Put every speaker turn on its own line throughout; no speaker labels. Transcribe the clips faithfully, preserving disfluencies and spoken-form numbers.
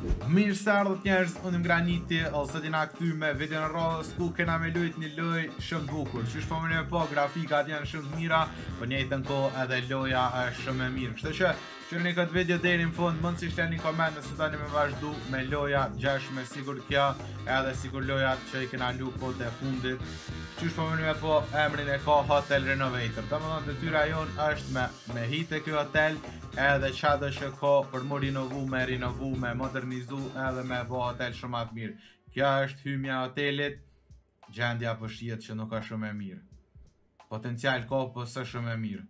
Mirë se ardhët njerëz, unë jam Graniti, ose ti na kthy me video në radhës ku kena me lujt një loj shumë bukur. Qysh po më po grafikat janë shumë të mira, po në njëjtën kohë edhe loja është shumë e mirë. Kështu që qyrni këtë video deri në fund, mund si shteni koment nëse tani me vazhdu me loja gjesh me sigur kjo, edhe sigur lojat që i kena lu po të fundit. Qysh po më po emrin e ka Hotel Renovator. Domethënë detyra jon është me me hite ky hotel, edhe çado që ka për më rinovu, me rinovu, me modernizu, edhe me bo hotel shumë më të mirë. Kjo është hymja e hotelit, gjendja po shihet që nuk ka shumë e mirë. Potencial ka, po s'është shumë e mirë.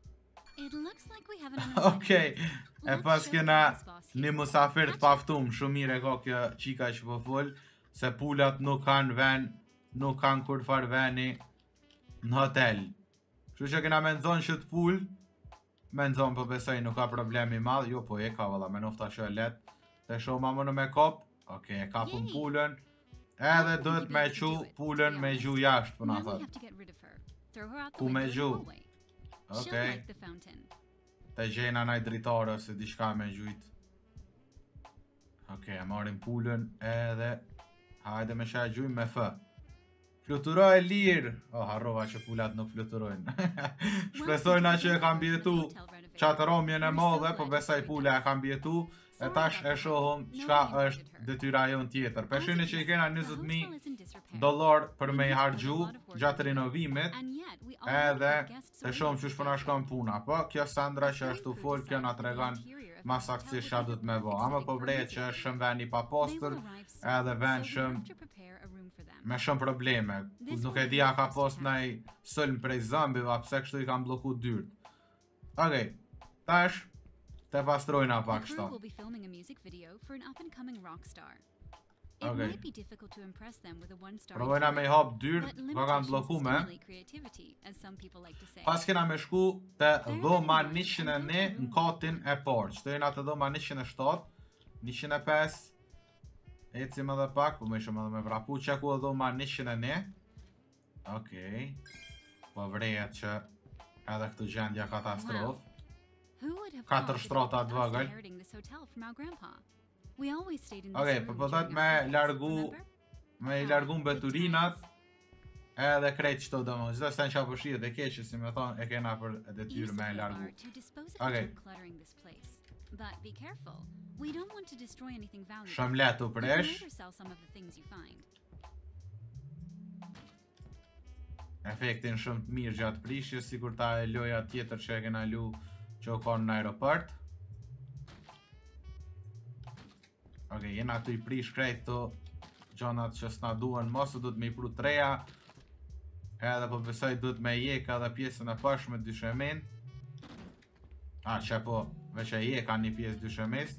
Okej, e pas kena një musafir të paftum, shumë mirë e ka kjo qika që po fol, se pulat nuk kanë ven, nuk kanë kur far veni në hotel. Kështu që kena me nëzon që të pul, me nëzon po besoj nuk ka problemi madh, jo po e ka valla, me nofta që e let, të shumë ma mënë me kop, okej, e kapun pulën, edhe duhet me qu pulën me gju jashtë, po na thot. Ku me gju? Okej. Të gjena naj dritare ose diçka me gjujt. Okej, e marim pulën edhe, hajde me shaj gjujmë me fë. Fluturoj e lirë. Oh, harrova që pulat nuk fluturojnë. Shpresojna që e kam bjetu qatë romjen e modhe, po besaj pula e kam bjetu, e tash e shohëm qka është detyra jon tjetër. Peshini që i kena njëzet mijë dollar për me i hargju gjatë rinovimit, edhe të shohëm që shpëna shkon puna. Po, kjo Sandra që është u fol, kjo nga të regan mas akcisht që dhët me bo. Ama po vrejt që është shumë ven i papostër, edhe ven shumë me shumë probleme. Nuk e di a ka post nëj sëllëm prej zombiva, pse kështu i kam bloku dyrt. Okej, tash te pastrojna pak shto. Okej. Provojna me i hap dyrt, ka kanë bloku me. Pas kena me shku te dhoma njëqind e një në katin e parë. Qëto jena te dhoma njëqind e shtatë, njëqind e pesë, ecim edhe pak, po me ishëm edhe me vrapu që ku edhe ma njëqind e një. Okej. Po vrejet që edhe këtu gjendja katastrof. Katër shtrata të vëgël. Okej, po po thët me largu, me i largu mbeturinat, edhe krejt qëto dëmo. Gjithë sen që apëshijet e keqë, si me thonë, e kena për detyrë me i largu. Okej. Shumë letë u presh. Efektin shumë të mirë gjatë prishjes, sikur ta e loja tjetër që e kena lu që u konë në aeroport. Okej, jena të i prish krejt të gjonat që s'na duen, mosë du të me i pru treja, edhe po besoj du të me jek edhe pjesën e pash me dyshemin. A, që po, veç e je ka një pjesë dyshemis.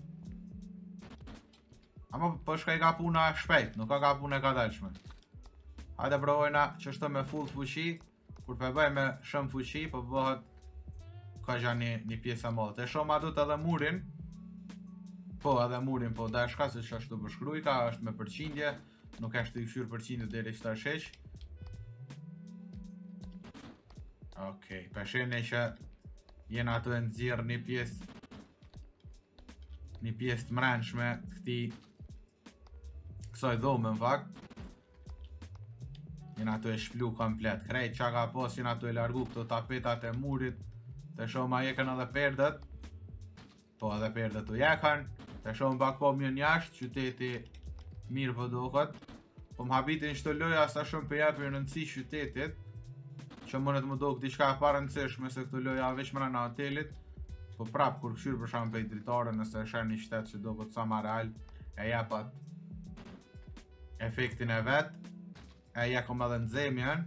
Ama po shka i ka puna shpejt, nuk ka ka puna e ka delshme. Hajde provojna që shto me full fuqi, kur pe bëj me shumë fuqi, po bëhet ka gja një, një pjesë e modhe. Te shumë adut edhe murin, po edhe murin, po da shka se që ashtu përshkrujka, është me përqindje, nuk është i këshyrë përqindje dhe që ta sheq. Okej, peshini që jena të e nëzirë një pjesë një pjesë të mrenshme të këti kësoj dhome në fakt. Jena të e shplu komplet krejt qa ka pos, jena të e largu këto tapetat e murit, të shumë a jekën edhe perdet, po edhe perdet të jekën, të shumë pak po mjën jashtë, qyteti mirë po doket, po më habitin që të loja sa shumë për jepë rëndësi qytetit, që mënet më do këti qka e parëndësishme se këtë loja veç mëra në hotelit, po prap kur këshyrë për shumë për i dritare nëse shenë një qytet që do këtë sa ma real, e jepat efektin e vetë, e jekom edhe në zemjen,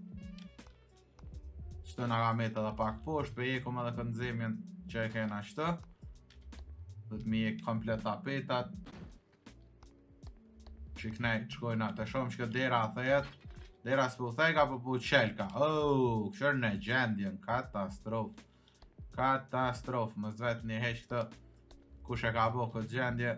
qëtë nga gamet edhe pak poshtë, për jekom edhe këtë në zemjen që e kena qëtë, dhe të mi jek komplet tapetat, që i knej qkojna të shumë që këtë dera a thejet, dera s'po thejka po po qelka. Oh, këshër në gjendjen, katastrof. Katastrof, më zvet një heq këtë kush e ka bo këtë gjendje.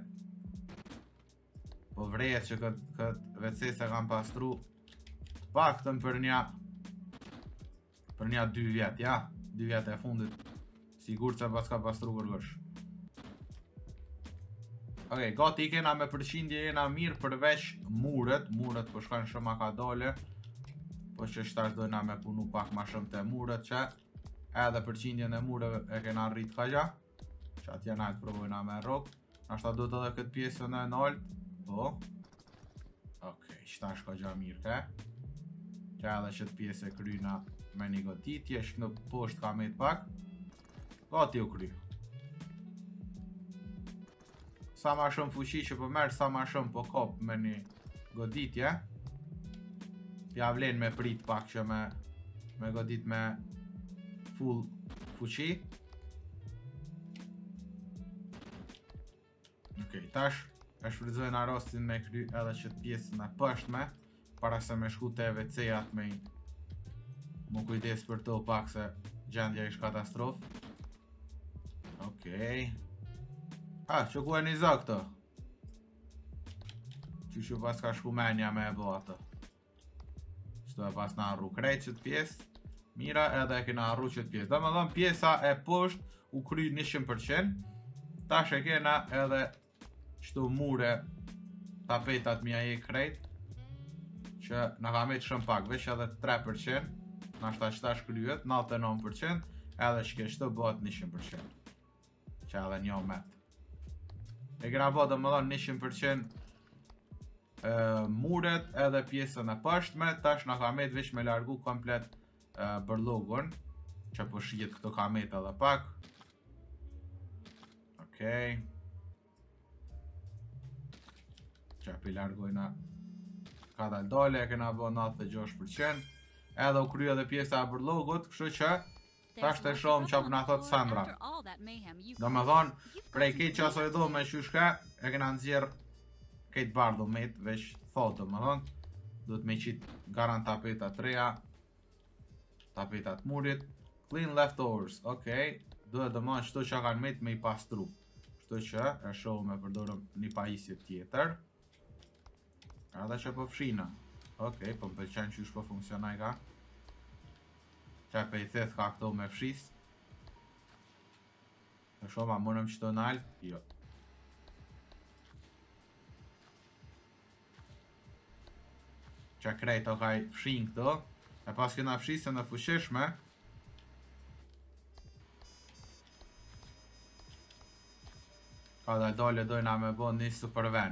Po vrejet që këtë kët vece se kam pastru të paktën për një për një dy vjet, ja, dy vjet e fundit. Sigur që pas ka pastru kërgësh. Ok, gati i kena me përqindje jena mirë përveç muret. Muret po shkojnë shumë ka dole. Po që shtash dojna me punu pak ma shumë të muret që edhe përqindjen e mureve e kena rrit ka gja. Që atje na e të provojna me rok. Ashta do të edhe këtë pjesën e nalt. Po. Ok, shtash ka gja mirë ke. Që edhe që të pjesë e kryna me një goditje. Shkë në poshtë ka me të pak. Gati u kry. Sa ma shumë fuqi që po merë, sa ma shumë po kop me një goditje. Ja vlen me prit pak që me, me godit me full fuqi. Ok, tash e shfrytëzojnë arostin me kry edhe që të pjesën e pështme. Para se me shku të E V C-jat me mu kujdes për to pak se gjendja ish katastrof. Ok. Ah, që ku e një zë këto? Që që pas ka shku menja me e bo ato. Qëto e pas na arru krejt qëtë pjesë. Mira edhe e kena arru qëtë pjesë. Do më dhëmë pjesa e poshtë u kry njëqind përqind. Tash e kena edhe qëto mure tapetat mja e krejt. Që në ka me të shumë pak, veç edhe tre përqind. Nashta qëta shkryet, nëntë e nëntë përqind. Edhe që kështë të bëhet njëqind përqind. Që edhe një omet. E kena po dhe më dhonë njëqind përqind e, muret edhe pjesën e pështme. Tash në kamet veç me largu komplet e, bërlogun. Që po shijet këto kamet edhe pak. Okej. Që pi largojna ka dal dole, e kena bo nëntë e gjashtë përqind. Edhe u kryo edhe pjesa e bërlogut, kështu që tash të shumë që apë në thotë Sandra. Do me thonë, prej kejtë që aso e do me shushka, e kena nëzirë kejtë bardho me të veç thotë, do me thonë. Do të me qitë garant tapetat treja, tapetat murit. Clean leftovers, okej. Do e dëmonë qëto që kanë me të me i pastru. Qëto që e shohë me përdorëm një pajisje tjetër. Edhe që po fshina. Okej, po më përqenë që po funksionaj ka. Që pe i theth ka këto me fshis. E shumë, a mënëm që të nalë? Jo. Që krejt o ka i fshin këto. E pas këna fshisën e fushishme. Ka dhe dole dojna me bo një super ven.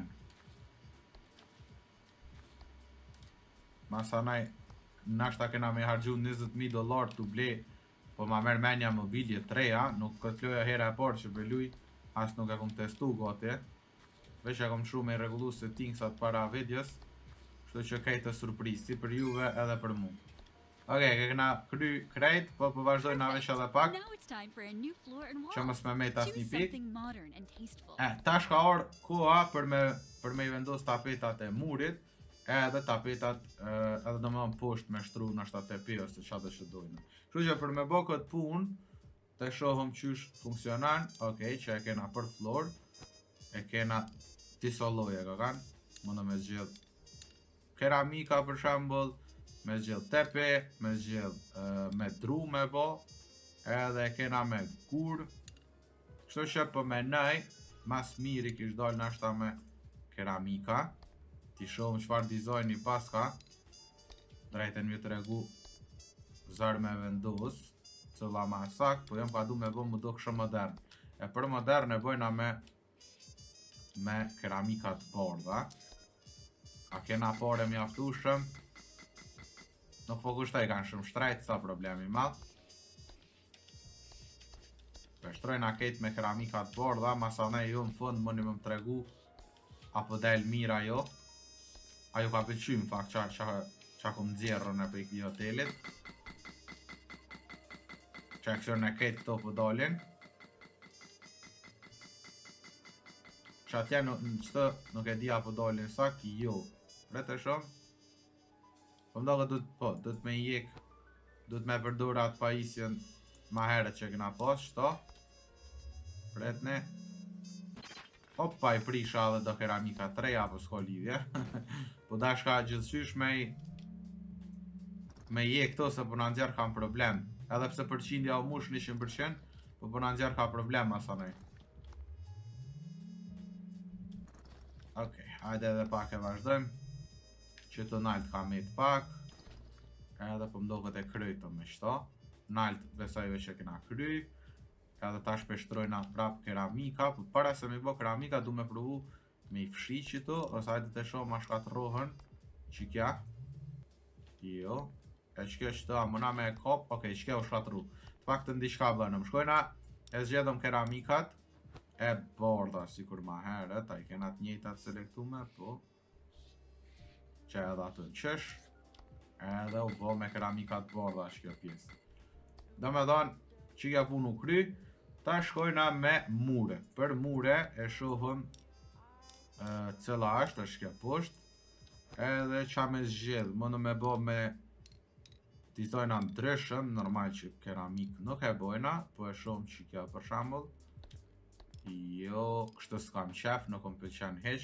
Masanaj, nashta kena me hargju njëzet mijë dolar të ble, po ma merë menja mobilje treja, nuk këtë loja hera e parë që për luj, as nuk e kom testu gati, veç e kom shu me regullu settingsat para videos, shto që kejtë të surprizi për juve edhe për mu. Ok, kena kry krejt, po po vazhdojna veç edhe pak, që mës me me tas një pik. E, tash ka orë koha për me, për me i vendos tapetat e murit, edhe tapetat, edhe do më më poshtë me shtru në ashtat e pi ose qatë që dojnë. Kështu që për me bo këtë pun, të shohëm qysh funksionan, ok, që e kena për flor, e kena tiso loje ka kanë, mëndë me zgjith keramika për shambull, me zgjith tepe, me zgjith me dru me bo, edhe e kena me gur, kështu që për me nëj, mas miri kish dojnë në ashta me keramika, ti shohëm qëfar dizajni pas ka, drejten mjë të regu zërë me vendos, cëlla ma sak, po jam ka du me bo më duk shumë modern. E për modern e bojna me me keramikat bardha. A kena pare mjaftushëm, nuk po kushtaj kanë shumë shtrejt, sa problemi madh. Peshtrojna ketë me keramikat bardha, masane ju në fund më një më më tregu apo del mira jo. Ajo ka pëlqy më fakt qa, qa, qa kom dzjerën e për i këti hotelit. Që e këshër në ketë këto për dalin. Që atje në qëtë nuk e di apo dalin sakt, jo. Rete shumë. Po më do këtë po, do të me jek, do të me përdora atë pajisjen ma herët që këna pas, qëto. Retne. Opa, i prisha dhe do keramika treja, apo s'ko lidhje. Po da shka gjithësysh me i me je këto se për në nxjerë kam problem. Edhe pse përqindja u mush njëqind përqind, po për në nxjerë ka problem asanej. Ok, hajde edhe pak e vazhdojmë. Që të nalt ka met pak. Edhe po mdoket e kryto me shto. Nalt besoj veç e kena kry. Edhe tash peshtrojna prap keramika. Për para se mi bo keramika du me provu me i fshi qito. Ose hajde të shoh ma shkatrohen. Që kja. Jo. E qke qëto a mëna me e kop. Ok, qke u shkatru. Të pak të ndi shka bënëm. Shkojna e zgjedhëm keramikat. E borda, si kur ma herët, a i kena të njëjtat selektume, po që edhe atë në qësh, edhe u bo me keramikat borda është kjo pjesë. Do me thonë, që kja punu kry, ta shkojna me mure. Për mure e shohëm cëla është, është kjo poshtë, edhe qa me zgjedhë, më në me bo me dizajna ndryshëm, normal që keramik nuk e bojna, po e shohëm që kja për shambull. Jo, kështë s'kam qef, nuk më pëlqen heq.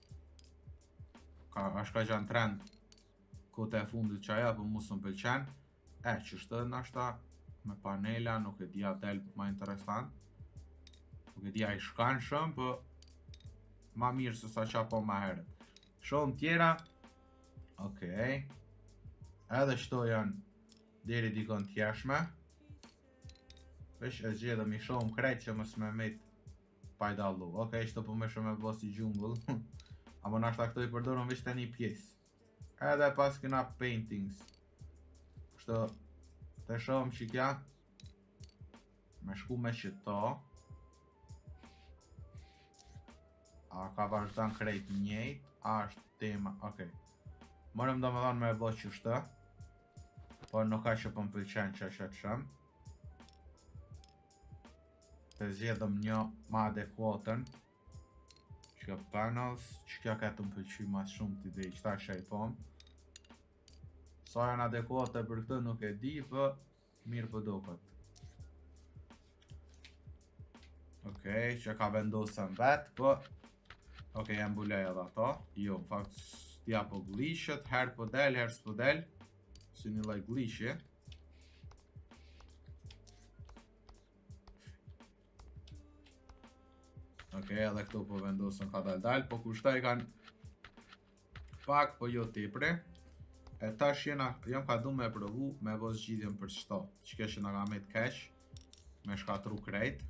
Ka, është ka gjanë trend kote e fundit që aja, për mu s'më pëlqen. E, qështë nashta me panela, nuk e dia del ma interesant. Nuk e dia i shkan shumë, për ma mirë se sa qa po ma herët. Shumë tjera. Okej. Edhe shto janë deri dikon tjeshme. Vesh e zgjedhëm i shumë krejt që mës me met pajdallu. Ok, shto po me shumë e bo si gjungull. Amo nashta këto i përdorën veç të një pjesë. Edhe pas këna paintings. Kështu të shohëm që kja me shku me qëto. A ka vazhdan krejt njejt. A është tema, ok. Mërëm do me dhanë me e bo qështë. Por nuk ka që po më pëlqen që është shumë. Të zjedhëm një ma adekuatën. Që panels, që kja ka të më pëlqy mas shumë t'i dhe i qëta shajpon. Sa janë adekuate për këtë nuk e di, për mirë për dokët. Okej, që ka vendosën vetë, për... Okej, e mbulej edhe ato. Jo, në fakt, t'ja po glishët, herë po del, herë s'po del. Si një laj glishë. Ok, edhe këto po vendosën ka dal dal, po kushtaj kanë pak, po jo tepre. E tash jena, jam ka du me provu me vos zgjidhjen për qëto. Që keshë nga me t'keq, me shkatru krejt.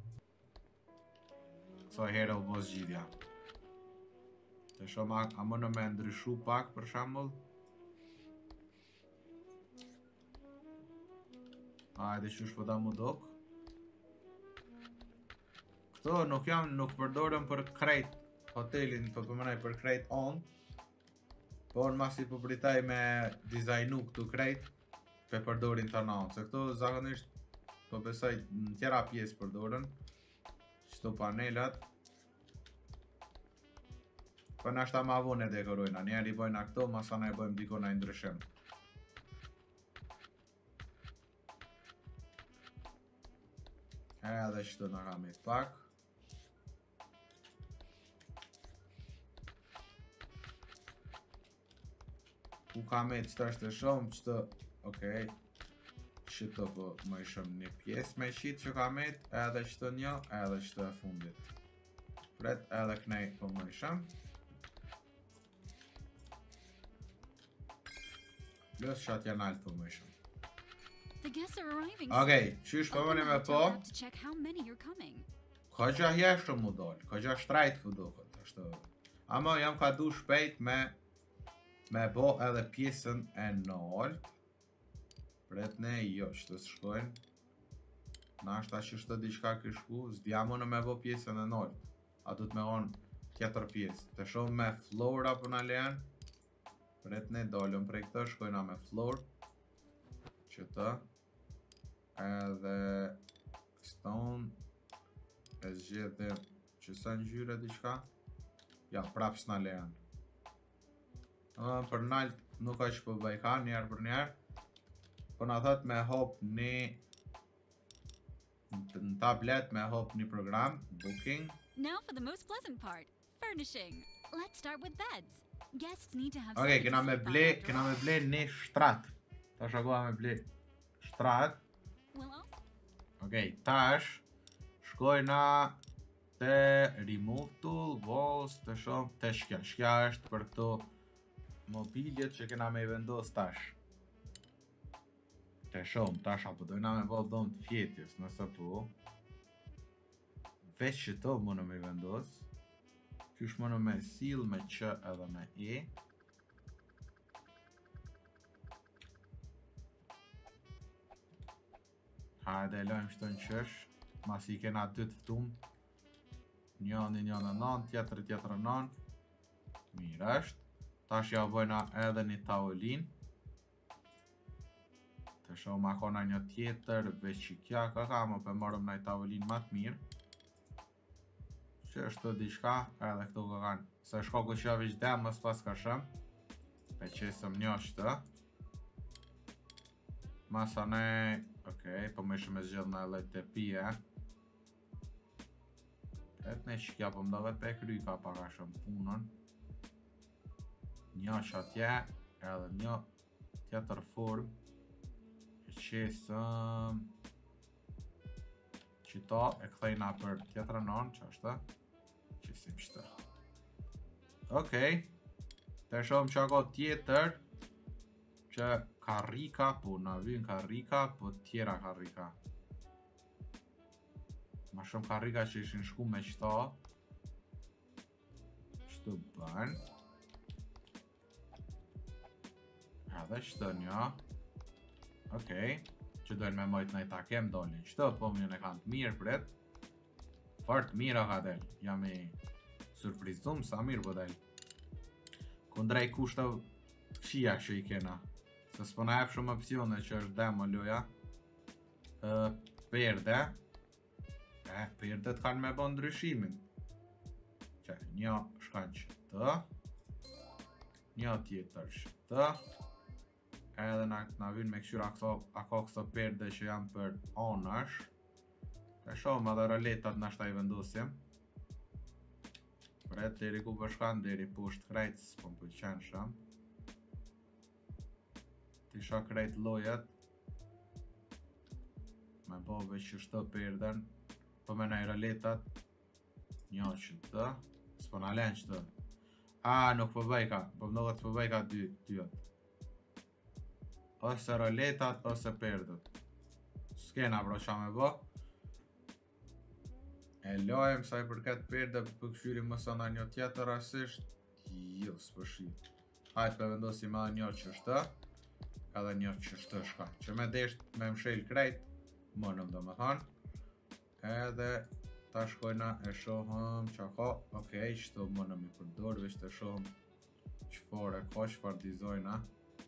So herë u vos zgjidhja. Të shumë, a më në me ndryshu pak për shambull. Hajde që shpo da mu dok. Këto nuk jam, nuk përdorëm për krejt hotelin, për përmenaj për krejt on. Por masi për pritaj me dizajnu këtu krejt, për përdorin të naon. Se këto zakonisht, për besaj në tjera pjesë përdorën. Qëto panelat. Për nashta ma vonë e dekorojna, njerë i bojna këto, masana e bojmë dikona i ndryshim. Edhe qëto në kam i pak. Ku ka me qëta është e shumë, qëto, okej, qëto po më ishëm një pjesë me qitë që ka me, edhe qëto një, edhe qëto e fundit. Pret, edhe kënej po më ishëm. Plus qatë janë altë po më ishëm. Okej, qysh po mëni me po? Ka gja jeshtë mu dollë, ka gja shtrajt ku do këtë. Amo jam ka du shpejt me me bo edhe pjesën e nalt. Pret ne, jo, që të shkojnë. Na është ta që shtë diqka këshku, s'dja më në me bo pjesën e nalt. A du të me onë tjetër pjesë. Të shumë me flora për në lejen. Pret ne, dollëm prej këtë, shkojna me flor. Që të. Edhe stone. E zgjede që sa në gjyre diqka. Ja, prap s'na lejen. Për nalt nuk ka që po bëjka njerë për njerë. Po na thot me hop një në tablet me hop një program, booking.
Now for the most pleasant part, furnishing. Let's start with beds. Guests need to have
Ok, kena me ble, kena me ble një shtrat. Tash akoha me ble shtrat. Ok, tash shkojna Te remove tool, walls, të shoh, te shkja. Shkja është për këto mobiljet që kena me i vendos tash. Te shoh, tash apo dojna me bo dhomë të fjetjes, nëse po. Veç që to më në me i vendos. Qysh më në me seal, me q edhe me e. Hajde e lojmë shtë në qësh. Mas i kena dy të ftum. Njëni një në nën, tjetër tjetër në nën. Mirë është. Tash ja bëjna edhe një tavolin. Të shoh ma kona një tjetër, veç që kja ka ka, më për mërëm në i tavolin ma të mirë. Që është të diçka, edhe këto ka kanë. Se shko ku që avish dem, mës pas ka shëm. Pe qesëm një është. Masa ne... Okej, po më ishë me zgjellë në edhe të pije. Etë ne që kja po më do vetë pe kry ka paka shumë punën. Një që atje, edhe një tjetër form. E qesëm... Qita e këthejna për tjetër nën, që është? Qesim qëtë. Okej. Të shumë që ako tjetër. Që karrika, po na vyn karrika, po tjera karrika. Ma shumë karrika që ishin shku me qëta. Qëtë bën. Edhe qëtë një. Okej. Që dojnë me mojtë në i takem dolin. Qëtë po mjën e kanë të mirë pret. Fart mira ka del. Jam i surprizum sa mirë po del. Kundrej kushtëv të këshia që i kena. Se s'po na jep shumë opcione që është demo loja. Uh, perde. E, perdet kanë me bon ndryshimin. Që, një shkan që të. Një tjetër që të. Edhe na, na vynë me këshyra këto, ako këto perde që janë për onësh. Të shumë edhe roletat në shta i vendosim. Pret, deri ku përshkan, deri poshtë krejt, s'po më pëlqen shumë. Isha krejt lojet. Me bo veç që shtë perden. Po me nëj roletat. Një që të. S'po në alen që të. A, nuk po bëjka. Po më dohet po bëjka dy dyot. Ose roletat, ose perdet. S'kena bro qa me bo. E lojem sa i përket perde për këshyri mësa në një tjetër asisht. Jo, s'po shi. Hajt për vendosim edhe një që shtë. Edhe një që shtë shka. Që me desht me mshel krejt. Mënëm do me thanë. Edhe ta shkojna e shohëm që ka. Okej, qëto mënëm i përdor. Veç të shohëm qëfar e ka, qëfar dizajna.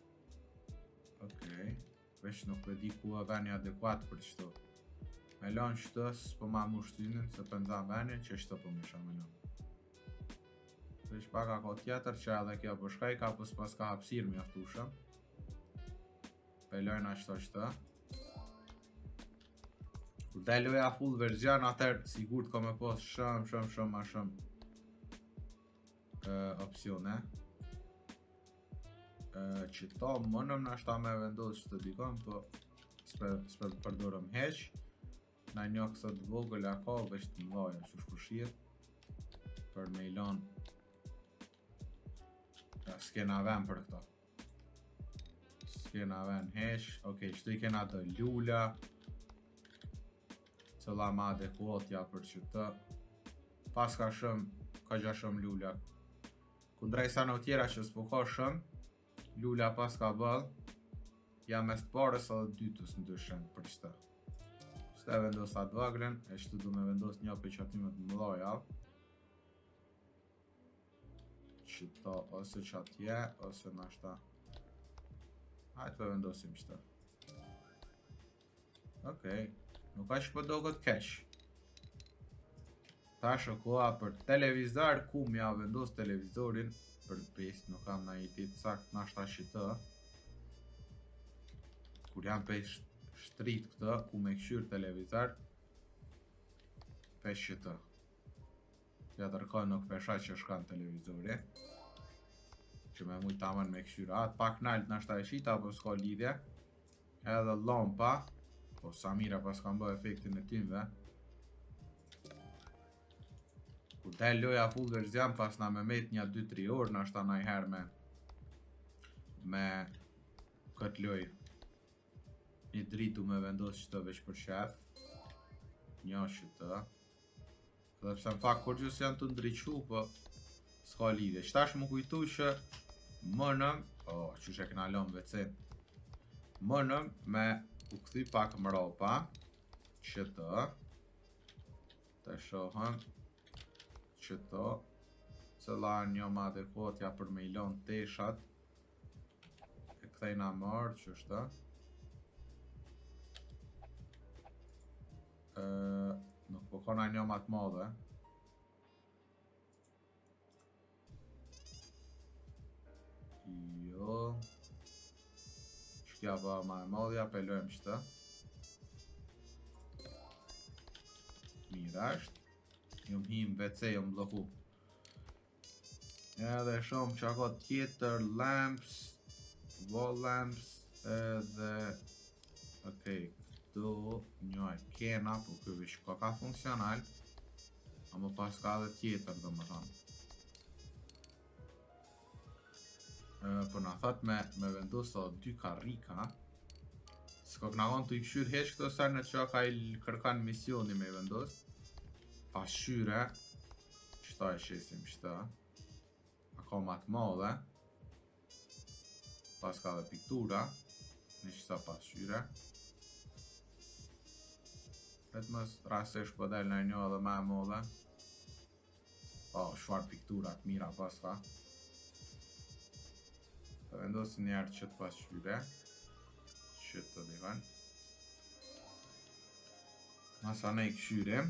Okej. Veç nuk për di ku e veni adekuat për qëto. Me lanë qëtës, po ma mu shtynin, se për nëza veni, që qëto po më shumë me lanë. Veç paka ka tjetër, që edhe kjo për shkaj ka, po s'pas ka hapsir mi aftushëm. Pelojna qëto qëta. Kur të loja full verzion, atër sigur të ka me pos shumë, shumë, shumë, ma shumë uh, opcione. Uh, që ta mënëm në ashta me vendos që të dikon, po s'pe përdorëm heq. Na një kësët vogël a ka, veç të mdoja që shkushit. Për me ilon ja, s'kena ven për këta. S'kena ven heq. Okej, qëtu i kena të lula. Cëlla ma adekuatja për që të. Pas ka shumë, ka gja shumë lula. Kundrej sa në tjera që s'po ka shumë, lula pas ka bëll. Ja mes të parës edhe dytës në dyshen për qëta. Qëta e vendos atë vaglen, e qëtu du me vendos një për qatimet në mëdhaja. Qëta ose qatje, ose në ashta. Hajtë për vendosim qëta. Okej, nuk ka që për do këtë kesh. Ta shokoa për televizor, ku mja vendos televizorin. Për pes, nuk kam në i ditë sakt në ashta që të. Kur jam pe shtrit këtë, ku me këshyr televizor. Pesh që të. Ja tërkoj nuk pesha që shkan televizori. Që me mujtë tamën me këshyra atë pak nalt në ashta e qita, po s'ka lidhje. Edhe lampa. Po Samira pas kam bë efektin e timve. Kur del loja full verzion pas na me met një dy tre orë na shta najher me me këtë loj. Një dritu me vendos që të veç për shef. Një që të. Dhe pse më fakt kur gjus janë të ndriqu, po s'ka lidhje. Qtash më kujtu që mënëm, oh, që që këna lëm vecin. Mënëm me u këthy pak mropa, që të, të shohëm, që të, cëla një më adekuatja për me ilon teshat, e këthejna mërë, që është, e, nuk po kona një më atë madhe, jo, shkja ba ma e madhja, pelojmë qëtë, mirë ashtë, jom him ve ce, jom bloku. Edhe shumë që ako tjetër, lamps, wall lamps, edhe, okej, këtu një e kena, po këve shko ka funksional, a më pas ka dhe tjetër dhe më thonë. Po na thot me, me vendus o dy karrika, s'ko këna konë të i këshyr heq këto sërë që ka i kërkan misioni me vendus. Pas shyre, qëta e shesim qëta, ako matë madhe, pas ka dhe piktura, në qëta pas shyre. Vetë mës rasesh po del në një edhe ma e madhe. O, shfar pikturat mira pas ka. Të vendosin njerë qëtë pas shyre, qëtë të dikon. Masa ne i këshyrim,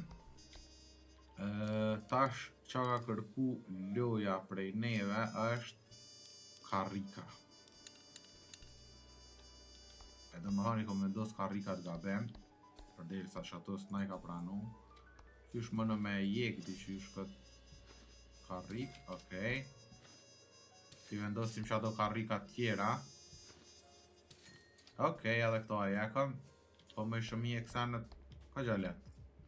tash që ka kërku loja prej neve është karrika. Edhe më thani kom vendos karrikat gabem, për deri sa që ato s'na i ka pranu. Qysh më në me jek di qysh këtë karrik, okej. Ti vendosim që ato karrikat tjera. Okej, edhe këto a jekëm. Po më ishëm i e kësanët, ka gjallet.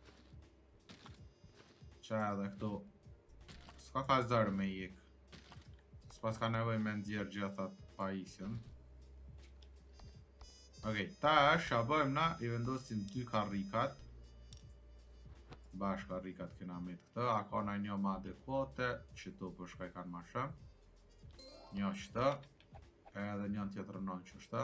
Që edhe këto, s'ka ka zërë me jek. S'pas ka nevoj me nëzirë gjithat pa isën. Okej, tash, a bëjmë na, i vendosim dy karrikat. Bash karrikat kena me të këtë, a ka na një ma adekuate, që tu për shkaj kanë ma shumë. Një qëta, edhe një tjetër non qështa.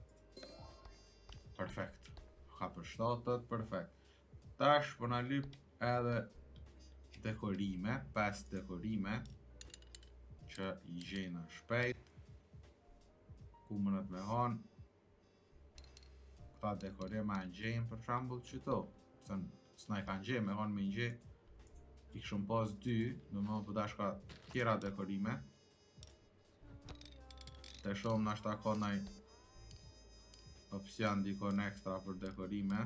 Perfekt. Ka për shtatët, perfekt. Tash për në lyp edhe dekorime, pes dekorime, që i gjenë shpejt. Ku mënët me hanë. Këta dekorime e në gjenë për shambull qëto. Se s'na i kanë gjenë, me hanë me në gjenë. I këshëm pas dy, në më për dashka tjera dekorime. Të shumë në ashta ka nëj opcion dikon ekstra për dekorime.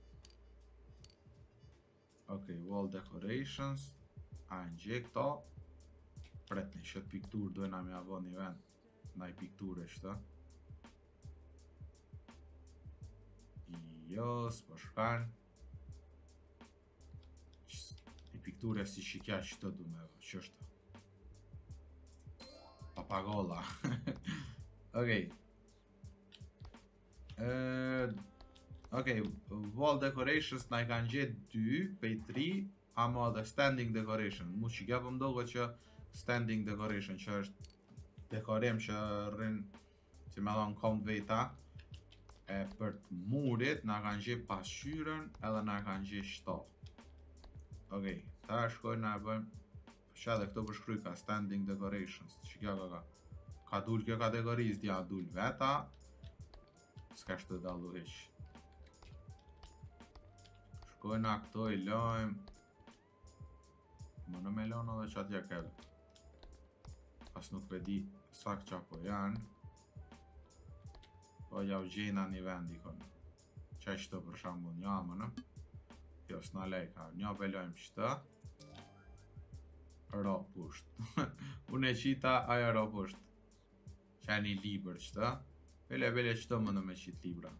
Ok, wall decorations. A në gjë këta. Pret një shët piktur dojna me avon një vend. Nëj pikture shtë. Jo, s'po shkan. Një pikture si shikja qëtë du me vë, qështë. Papagolla. Okej. Okej, wall decorations na i kanë gjetë dy, pej tri, ama dhe standing decoration. Mu që gjepë më dogo që standing decoration, që është dekorim që rrinë, që me dhonë kom veta, e për të murit, na kanë gjetë pasqyren, edhe na kanë gjetë shto. Okej, ta shkoj na e bëjmë, që edhe këto përshkryj ka standing decorations, që kjo ka ka. Ka dull kjo kategorisë, dja dull veta, s'ka shtë dallu heq. Shkojna këto i lojmë, më në me lonë edhe që atje kelle. Pas nuk vedi sak qa po janë, po ja u gjena një vendi konë. Që e qëtë për shambull një amënë, jo s'na lejka, një belojmë qëtë, ro pusht. Unë e qita, ajo ro pusht. Që e një liber qëta. Bele bele qëto më në me qitë libra.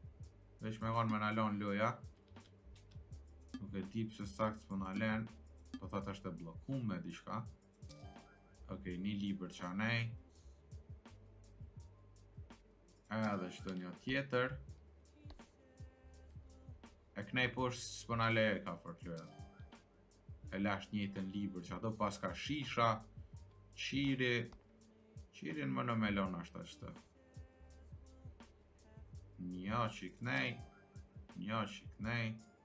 Vesh me konë me nalon loja. Nuk e tip se sakt për nalen. po thot është e bllokuar me diçka. Okej, një libër që anej. Edhe çdo një tjetër. E knej poshtë s'pona leje ka forklojë. E lash njëjtën libër që ato pas ka shisha, qiri. Qirin më në melon ashtë ashtë. Një që i knej. Një që i knej.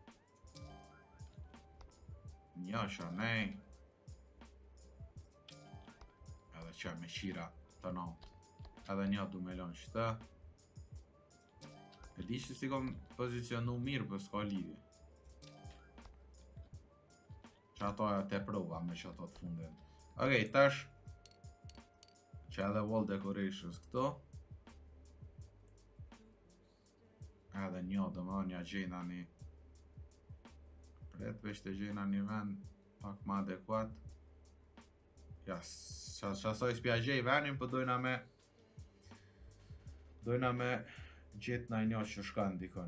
Një që anej. Edhe që me qira të no. Edhe një du melon qëtë. E di që si kom pozicionu mirë për s'ka lidhje. Që ato e te prova me që ato të fundin. Okej, tash që edhe wall decorations këto. Edhe një do më një gjena një pret veç të gjena një vend pak ma adekuat. Ja, qasoj s'pja gjej venin, për dojna me dojna me gjithë na një që shka ndikon.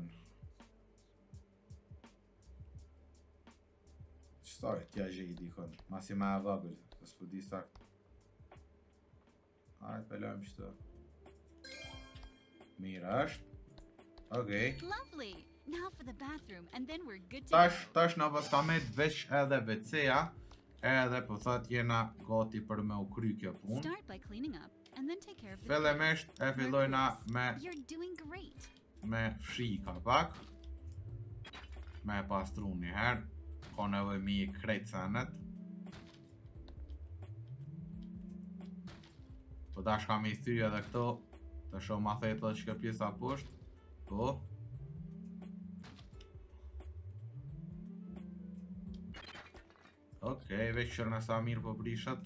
Qësoj t'ja gjej dikon, masi ma e vogël, pës për di sakt. Hajt, pelojmë qëtë. Mirë është. Okej.
Lovely. Now for the bathroom, and then we're good to
Tash,
go.
tash në vëskamet veç edhe ve ce-ja, edhe po thot jena gati për me u kry kjo punë.
Start by cleaning up, and then take care of the
Fillimisht e fillojna me
You're doing great.
me fshi ka pak. Me pastru një herë. Ka nevoj mi i krejt senet. Po dash kam i thyri edhe këto. Të shumë ma thejt dhe që ke pjesa poshtë. Po. Okej, veç qërë nësa mirë po prishat.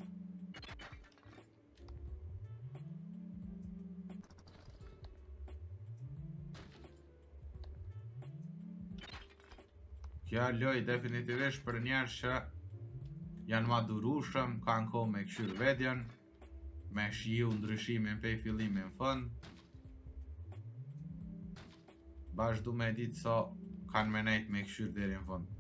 Kja loj definitivisht për njerë që janë madurushëm, kanë ko me këshyrë vedjen, me shiju ndryshimin pej fillimin fund. Bashkë du me ditë so kanë me nejt me këshyrë deri në fund.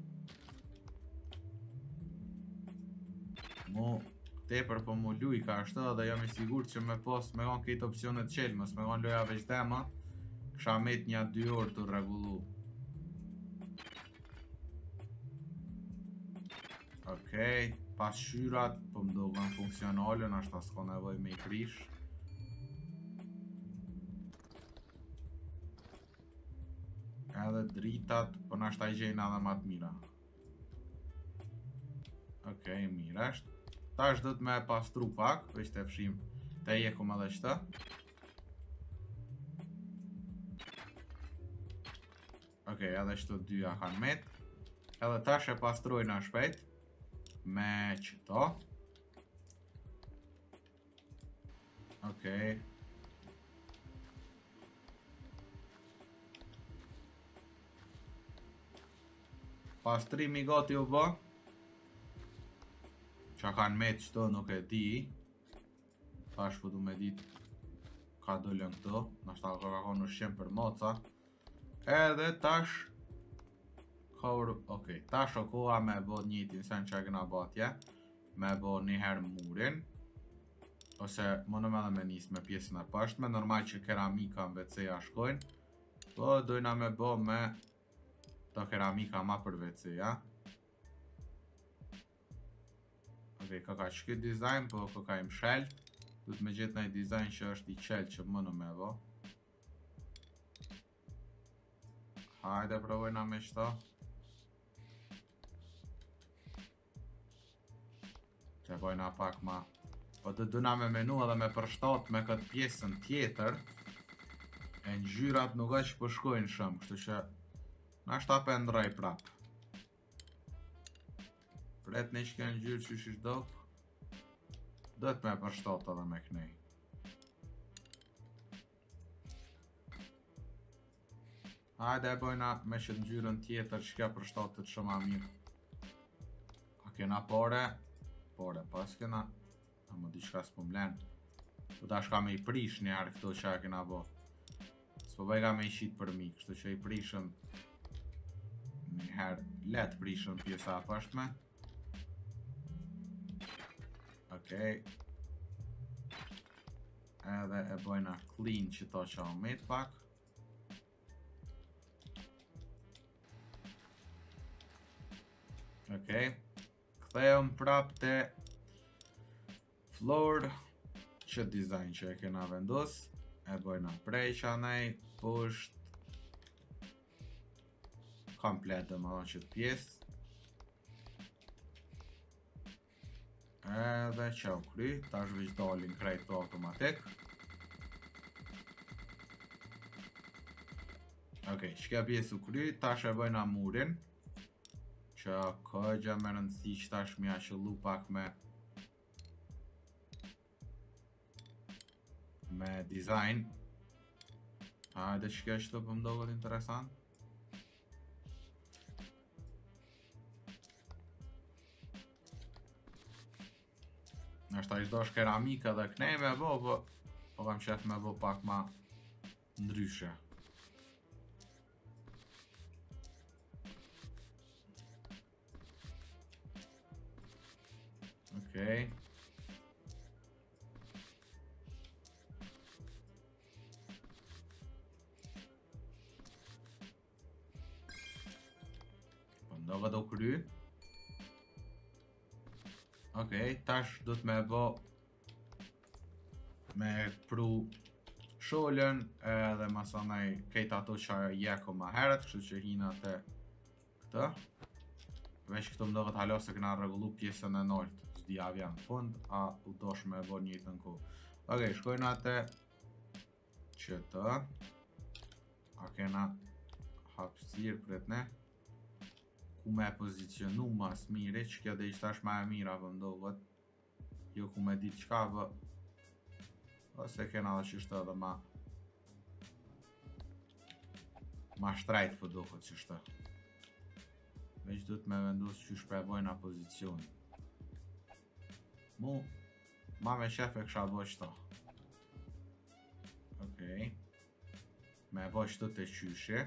Mu tepër po mu luj ka ashtë dhe jam i sigur që me pos me għon këtë opcionet qelmës, me għon loja veç tema, kësha met një dy orë të regullu. Okej, pas shyrat, po më dogon funksionalën, ashtë s'ka nevoj me i prish. Edhe dritat, po nashta i gjejnë edhe ma të mira. Okej, mirë është. Tash dhët me pastru pak, veç të fshim të jekum edhe qëta. Okej, edhe qëto dyja kanë met. Edhe tash e pastrojnë a shpejt me qëto. Okej. Pastrimi gati u bë. Qa kanë met qëto nuk e di. Tash po du me dit ka dollën këto. Nashta ka ka konë shqem për moca. Edhe tash Kaur, okej, tash o koha me bo njëtin sen që e këna batje. Me bo njëherë murin. Ose më në me dhe me njës me pjesën e pashtme. Normal që keramika në ve ce-ja shkojnë. Po dojna me bo me të keramika ma për ve ce-ja. Okej, ka ka që këtë dizajn, po ka ka im shelt. Du të me gjithë nëjë dizajn që është i qelë që më në me bo. Hajde provojna me qëta. Të bojna pak ma. Po të duna me menu edhe me përshtat me këtë pjesën tjetër. E ngjyrat nuk është që përshkojnë shumë, kështu që nashta pëndroj prap. Pret një që kënë ngjyrë që shish do. Do të me përshtat edhe me kënej. Hajde e bojna me që ngjyrën tjetër që ka përshtatët shumë a mirë. A kena pare? Pare pas kena. A më di qka s'po mlen. Po ta shka me i prish një arë këto që a kena bo. S'po bëjga me i shit për mi, kështu që i prishëm një herë let prishëm pjesa pashtme. Okej. Edhe e bojna clean që to që omet pak. Okej. Kthehem prap te floor që design që e kena vendos. E bojna prej që anej, pusht komplet dhe më thonë që të pjesë. Edhe që u kry, tash veç dalin krejt të automatik. Okej, shkja pjesë u kry, tash e bëjna murin. Që këgja me rëndësi që tash mja qëllu pak me me design. Hajde shkja që të pëmdohet interesant. Nështë ta ishdo është keramika dhe knej me bo, po po kam qef me bo pak ma ndryshe. Okej. Po ndove do kry. Okej, tash do të me bo me pru sholën edhe masanaj kejt ato që jeko ma heret, kështu që hina te këtë. Veç këto më do këtë halo se këna regullu pjesën e noltë, s'di avja në fund, a u dosh me bo njëtë në ku. Okej, shkojna te që të, a kena hapsir për të ne. Ku me pozicionu mas mire, që kjo dhe ishtë tash ma e mira vëndohet. Jo ku me ditë qka vë. Ose kena dhe qështë edhe ma ma shtrajt pëdohet qështë. Veç du të me vendus që shprebojna pozicion. Mu, ma me qef e kësha bo qëta. Okej. Me bo qëtë të qyshe.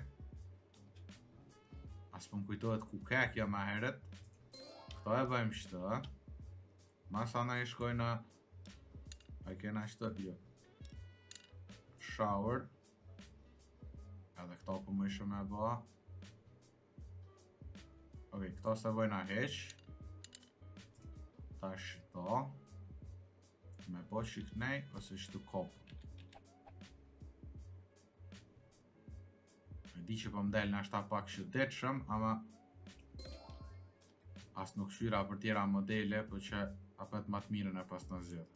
As po më kujtohet ku kekja ma heret. Këto e bëjmë qëtë. Masana i shkojna. A kena qëtë, jo. Shower. Edhe këto po më ishë me bëha. Ok, këto se bëjna heq. Tash këto. Me po që kënej, ose qëtë kopë. Di që po mdel në ashta pak shëdetshëm, ama as nuk shyra për tjera modele, po që apet ma të mirën e pas në zjedhë.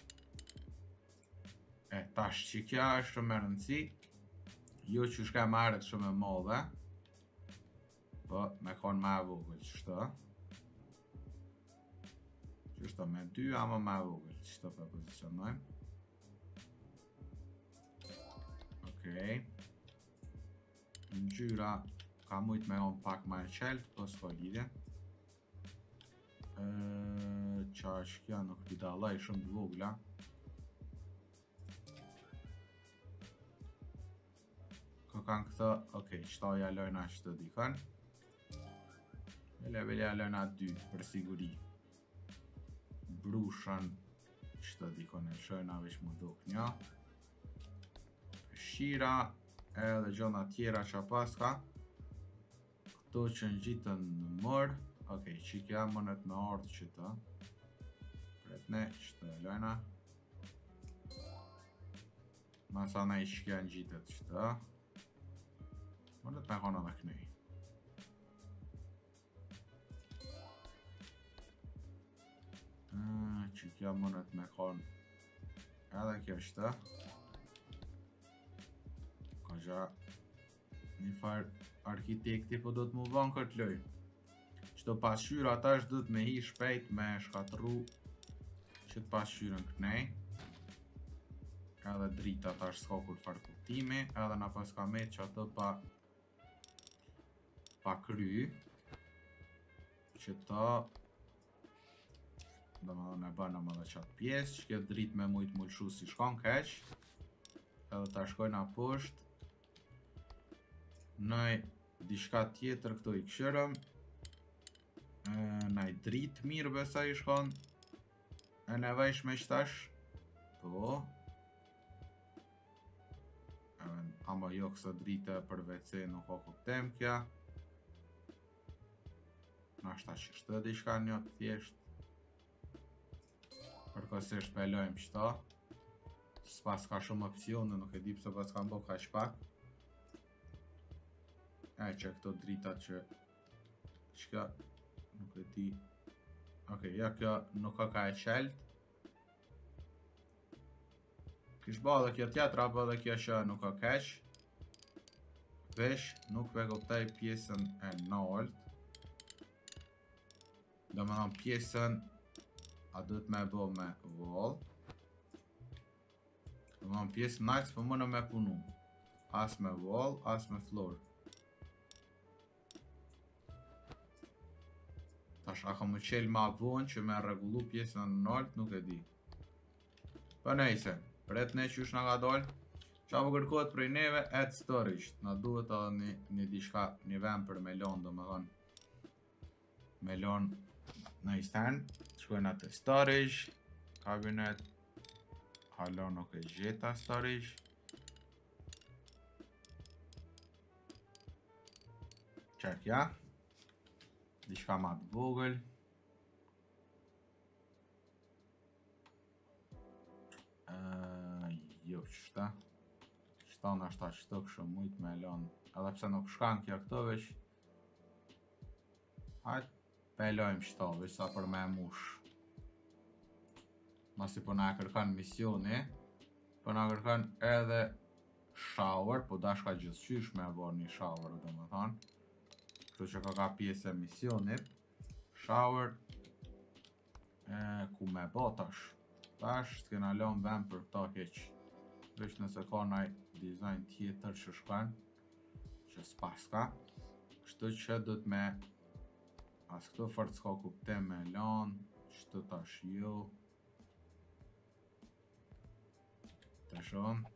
E, tash që kja është shumë e rëndësi, jo që shka e marret shumë e modhe, po me konë ma e vogël, qështë? Qështë me dy, ama ma e vogël, qështë për pozicionojmë. Okej. Në gjyra ka mujt me on pak ma e qelt, po s'ka lidhje. Qa është kja nuk t'i dalaj shumë të vogla. Kë kanë këta, okej, qëta jalojna që të dikën. E level jalojna dy, për siguri. Brushën që të dikën e shojna veç më duk një. Shira. Edhe gjona tjera që paska. Këto që në gjitën në mërë. Okej, që kja mënet me ardhë që të. Pretne, që të e lojna. Masana i që kja në gjitët që të. Mënet me kona dhe kënej. Që kja mënet me konë. Edhe kjo që të. Gja një farë arkitekti po do të mu vanë këtë loj. Qëto pasqyra ta është do të me hi shpejt me shkatru qëtë pasqyrën kënej. Edhe drita ta është s'ka kur farë kuptimi. Edhe na pas ka me që ato pa pa kry. Qëta dhe më dhe ne bëna më dhe qatë pjesë. Që këtë dritë me mujtë mullëshu si shkon keq. Edhe ta shkojna poshtë. Naj dishka tjetër këto i këshërëm. Naj dritë mirë besa i shkon. e nevojshme që tash. Po. Ama jo kësa drita për ve ce nuk o kuptem kja. Nashta që shtë diçka një të thjesht. Përkosisht pelojmë qëta. S'pas ka shumë opcione, nuk e di pse pas kam bo ka shpak. E që këto drita që Qka nuk e di. Ok, ja kjo nuk ka ka e qelt. Kish ba dhe kjo tjetra, ba dhe kjo që nuk ka keq. Vesh, nuk ve kuptaj pjesën e nalt. Do më thonë pjesën a duhet me bo me wall. Do më thonë pjesën nalt s'po mënë me punu. As me wall, as me floor. Tash, a ka më qel ma vonë që me regullu pjesën e nalt, nuk e di. Për nejse. Pret ne që është nga ka dollë. Qa po kërkohet prej neve, add storage. Na duhet edhe një, një diçka, një vend për melon, do më thonë. Melon në i stand. Shkojnë atë storage. Cabinet. Halo nuk e gjeta storage. Qek ja. Diçka ma të vogël. Jo qështa. Qështa në ashta qëto këshë mujt me elon. Edhe pse nuk shkan kjo këto veç. Hajt pelojmë qëto veç sa për me mush. Masi po na kërkan misioni. Po na kërkan edhe shower. Po dashka gjithqysh me bo një shower do më thonë. Kështu që ka ka pjesë e misionit. Shower. E, ku me bo tash. Tash s'kena lon vend për këta heq. Vesh nëse ka naj dizajn tjetër që shkan. Që s'pas ka. Kështu që dhët me. As këto fort s'ka kuptem me lan. Qëtë tash jo. Të shon.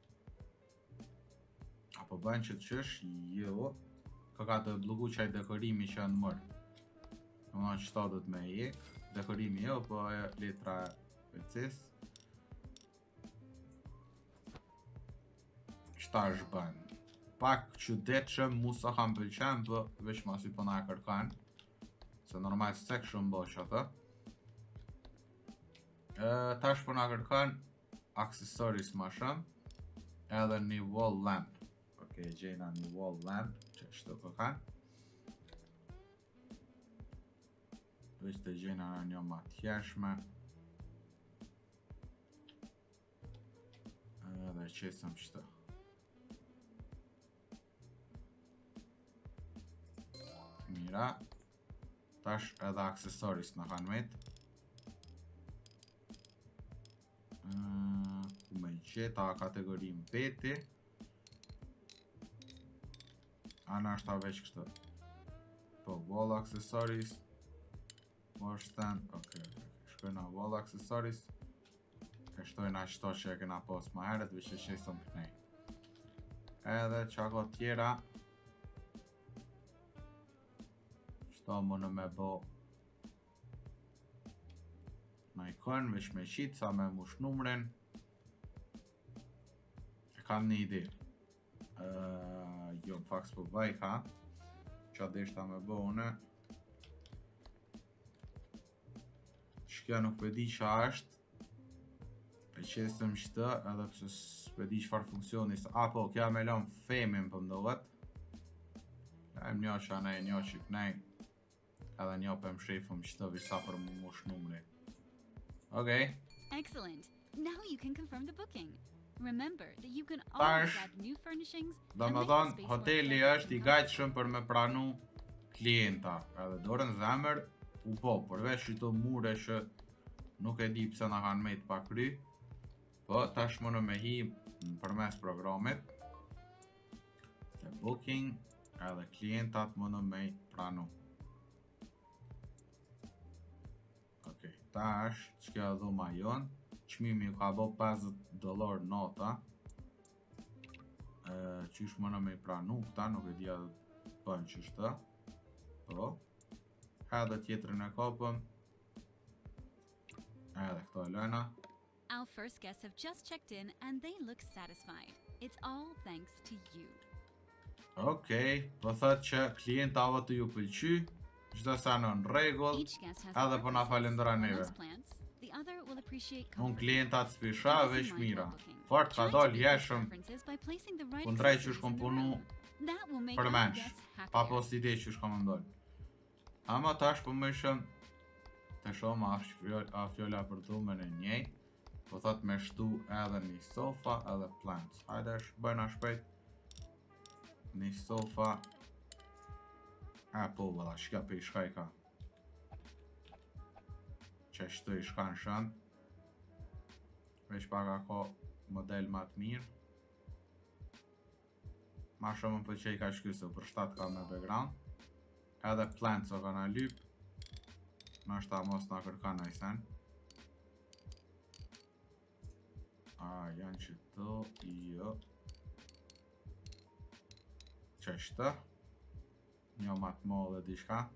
Apo bën që të qësh jo. Ka ka të bloku qaj dekorimi që janë mërë. Në ma qëta dhët me jek. Dekorimi jo, po e letra vecis. Qëta është bën. Pak qytetshëm, mu sa kam pëlqen, po veç masi po na e kërkan. Se normal se këshëm bosh atë. Tash po na kërkan accessories ma shumë. Edhe një wall lamp. Ok, gjejna një wall lamp. Që shto kërkan. Veç të gjejna në një ma tjeshme. Edhe qesëm qëto. Mira. Tash edhe aksesoris në kanë met. Ku me qeta kategori mbeti. Ana është ta veç kështë. Po, wall aksesoris. More stand. Ok, shkojna wall aksesoris. E shtojna qëto që e kena pos ma heret, veç e qesëm kënej. Edhe qako tjera. Qëto më në me bo në ikon, veç me qitë, sa me mush numrin. E kam një ide. Uh, jo, në fakt s'po bëj ka. Qa deshta me bo une. Shkja nuk përdi qa është. E qesëm qëtë, edhe pëse s'pëdi qëfar funksionis. Apo, kja me lom femin për mdohet. Lajmë një që anej, një që kënej. Edhe një për më shrefëm qëtë visa për më mush numri. Okay.
Excellent. Now you can confirm the booking. Remember that you can always
Tash,
add new furnishings.
do më thonë, hoteli është i gatshëm për me pranu klienta. Edhe dorën zemër u po, përveç qëto mure që nuk e di pse na kanë met pa kry. Po, tash më në me hi për mes programit. Te booking, edhe klientat më në me pranu. Ok, tash, që kjo dhuma jonë. Qmimi ju ka bo pesëdhjetë dollar nota. Qysh më në me pranu këta, nuk e dhja dhe pënë qështë. Po. Edhe tjetërën e kopëm. Edhe këto e lëna.
Our first guests have just checked in and they look satisfied. It's all thanks to you.
Okej, po thot që klientave të ju pëlqy, çdo sa në rregull,
Each guest has
edhe
their
po na
process.
falendron
One
neve.
loves plants, the other will appreciate
Unë
color.
klientat s'pisha
Keep us in
veç
mind
mira.
while booking.
Fort ka
Try to
dal
meet those
jeshëm,
preferences by placing the right
kundrejt që
accessories
shkom
in the
punu
room. That will make
për
our
mensh,
guests
pa
happier.
post ide që shkom ndol. Ama tash po më shëm të shoh ma fjolla, a fjolla për dhumën e njej, po thot me shtu edhe një sofa edhe plants. Hajde sh bëjna shpejt. Një sofa. A po valla, shka pe i shka i ka. Që shtu i shka në shënd. Veç paka ka model ma të mirë. Ma shumë më pëlqej ka shkysë, për shtat ka me background. Edhe plants o ka na lyp. Na shta mos na kërka na i sen. A, janë që to, jo. Qeshtë. Një ma të mo dhe dishka.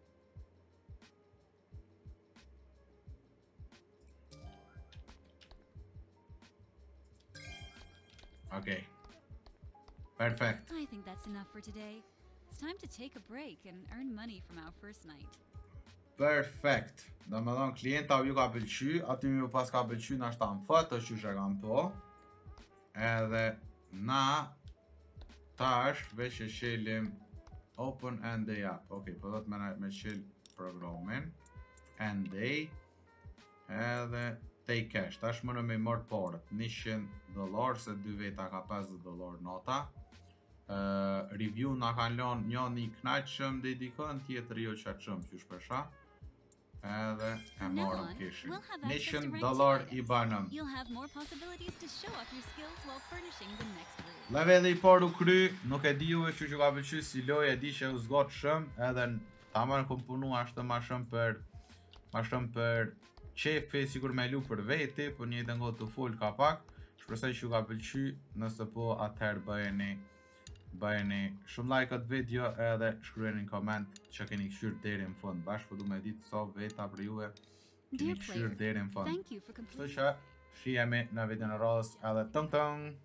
Okej. Perfect.
I think that's enough for today. It's time to take a break and earn money from our first night.
Perfect. Do me thonë klienta ju ka pëlqy, aty ju pas ka pëlqy na shta në foto që që kam po. Edhe na tash veç e shelim open end day app. Ok, po do të me, me qel programin. End day. Edhe take cash. Tash më në me mërë porët. njëqind dollar se dy veta ka pesëdhjetë dollar nota. Uh, review na kanë lënë njëri i kënaqshëm dedikon, tjetri jo çaqshëm që shpesha. Edhe e
From now
morëm
on,
kishin.
we'll have access to
njëqind
rental
dollar
items.
i banëm.
You'll have more possibilities to show off your skills while furnishing the next room.
Leveli i parë u kry, nuk e di juve që që ka pëlqy si lojë, e di që u zgot shumë, edhe tamam kom punu ashtë ma shumë për ma shumë për qefi, sigur me lu për veti, për një të ngot të full ka pak. Shpresoj që ju ka pëlqy, nëse po atëherë bëjeni bëjeni shumë like atë video edhe shkruajeni në koment që keni këshyrë deri në fund. Bashkë po du me ditë sa veta për juve keni
Dear
këshyrë
player,
deri në fund.
thank you for
Kështu
completing.
që shihemi në video në radhës edhe tëng tëng.